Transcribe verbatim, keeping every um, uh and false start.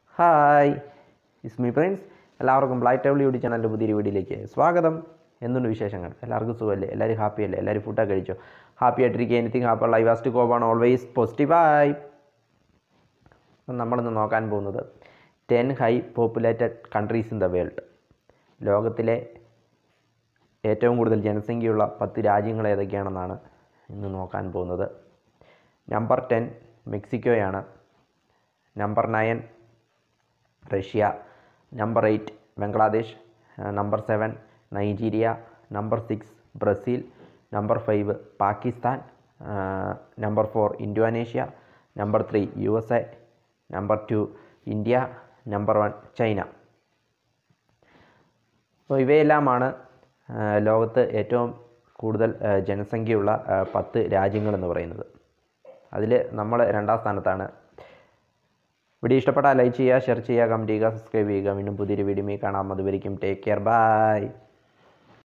Hi is me Prince. എല്ലാവർക്കും black table YouTube ചാനലിൻ്റെ പുതിയൊരു വീഡിയോയിലേക്ക് സ്വാഗതം. എന്തുണ്ട് വിശേഷങ്ങൾ? എല്ലാവർക്കും സുഖമല്ലേ? എല്ലാവരും ഹാപ്പി അല്ലേ? എല്ലാവരും ഫുഡൊക്കെ കഴിച്ചോ? ഹാപ്പി ആയിട്ടിരിക്കുക. Anything happy live has to go on always പോസിറ്റീവായി. നമ്മളിന്ന് നോക്കാൻ പോകുന്നത് ten high populated countries in the world. ലോകത്തിലെ ഏറ്റവും കൂടുതൽ ജനസംഖ്യയുള്ള പത്ത് രാജ്യങ്ങൾ ഏതൊക്കെയാണെന്നാണ് ഇന്ന് നോക്കാൻ പോകുന്നത്. നമ്പർ ടെൻ മെക്സിക്കോയാണ്. Number nine Russia. Number eight Bangladesh. Number seven Nigeria. Number six Brazil. Number five Pakistan. Number four Indonesia. Number three U S A. Number two India. Number one China. അപ്പോൾ ഇവയെല്ലാമാണ് ലോകത്ത് ഏറ്റവും കൂടുതൽ ജനസംഖ്യയുള്ള പത്ത് രാജ്യങ്ങളെന്ന് പറയുന്നത്. അതിൽ നമ്മൾ രണ്ടാം സ്ഥാനത്താണ്. വീഡിയോ ഇഷ്ടപ്പെട്ടാൽ ലൈക്ക് ചെയ്യുക, ഷെയർ ചെയ്യുക, കമൻറ്റ് ചെയ്യുക, സബ്സ്ക്രൈബ് ചെയ്യുക. വീണ്ടും പുതിയൊരു വീഡിയോയിൽ കാണാം. അതുവരെയും ടേക്ക് കെയർ, ബൈ.